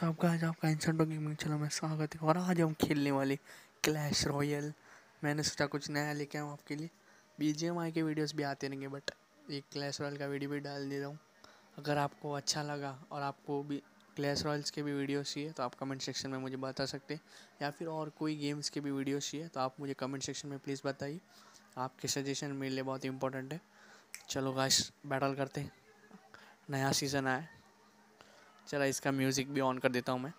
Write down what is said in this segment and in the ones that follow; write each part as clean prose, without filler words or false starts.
सब गाइस आपका इंसेंटो gaming channel में स्वागत है। और आज हम खेलने वाले क्लैश रॉयल। मैंने सोचा कुछ नया लेके आऊँ आपके लिए। बीजीएमआई के वीडियोस भी आते रहेंगे बट एक क्लैश रॉयल का वीडियो भी डाल दे रहा हूँ। अगर आपको अच्छा लगा और आपको भी क्लैश रॉयल्स के भी वीडियोस चाहिए तो आप कमेंट सेक्शन में मुझे बता सकते हैं, या फिर और कोई गेम्स के भी वीडियोस चाहिए तो आप मुझे कमेंट सेक्शन में प्लीज़ बताइए। आपके सजेशन मेरे लिए बहुत इंपॉर्टेंट है। चलो गाइस बैटल करते हैं। नया सीज़न आया, चला इसका म्यूज़िक भी ऑन कर देता हूँ मैं।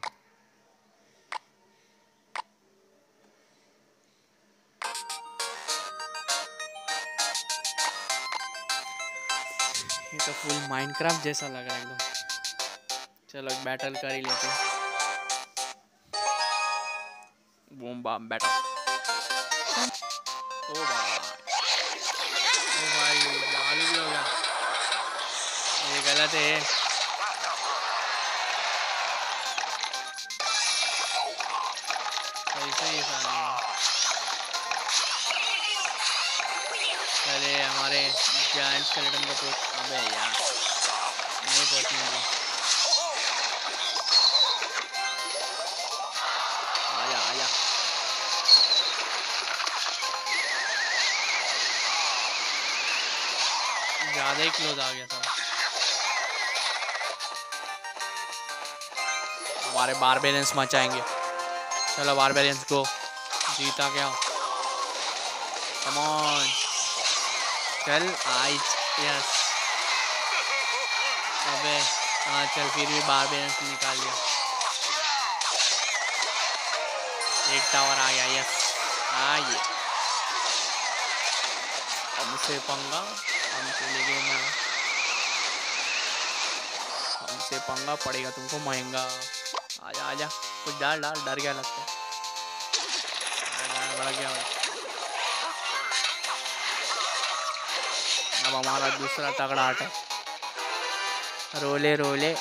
ये तो फुल माइनक्राफ्ट जैसा लग रहा है एकदम। चलो एक बैटल कर ही लेते हैं। Boom bam battle. ओ भाई, ओ भाई आलू भी हो गया। ये गलत है। कैसे ये साल है। पहले हमारे जायंट स्केलेटन को पहुंच। अबे यार नहीं पहुंचने दे। आजा आजा। ज़्यादा ही क्लोज आ गया था। हमारे बारबेरियंस मचाएंगे। चलो बारबेरियंस को जीता क्या। कम ऑन चल आई। यस। अबे हाँ चल, फिर भी बारबेरियंस निकाल लिया। एक टावर आ गया। यस आइए। हमसे पंगा, हम चलेंगे ना। हमसे पंगा पड़ेगा तुमको महंगा। आजा आजा, कुछ डाल डाल, डर गया लगता है। बढ़ गया। अब हमारा दूसरा तगड़ा आट है। रोले रोले।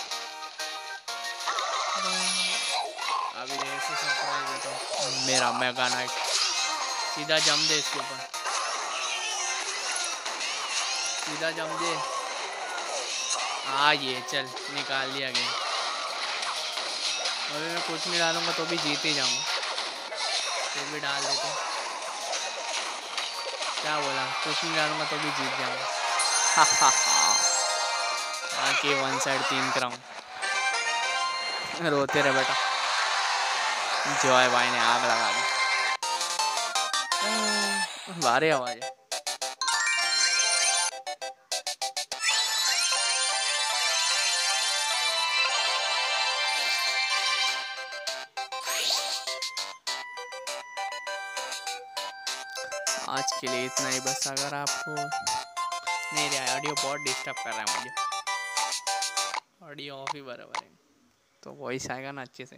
अभी ऐसे सरप्राइज देता हूँ। मेरा मेगा नाइट सीधा जम दे इसके ऊपर, सीधा जम दे। ये चल निकाल लिया गेम। अभी मैं कुछ नहीं डालूंगा तो भी जीत ही जाऊंगा। फिर भी डाल देते हैं। क्या बोला, कुछ नहीं डालूंगा तो भी जीत जाऊंगा। आके वन साइड 3 क्राउन। रोते रहे बेटा। जॉय भाई ने आग लगा दी। बारे आवाज है। आज के लिए इतना ही बस। अगर आपको मेरे ऑडियो बहुत डिस्टर्ब कर रहा है, मुझे ऑडियो ऑफ ही बराबर है तो वॉइस आएगा ना अच्छे से।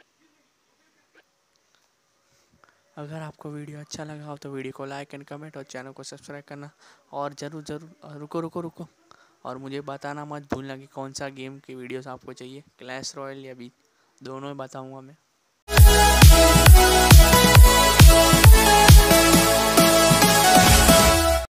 अगर आपको वीडियो अच्छा लगा हो तो वीडियो को लाइक एंड कमेंट और चैनल को सब्सक्राइब करना। और ज़रूर रुको रुको रुको, और मुझे बताना मत भूलना कि कौन सा गेम की वीडियोस आपको चाहिए, क्लैश रॉयल या भी, दोनों ही बताऊंगा मैं।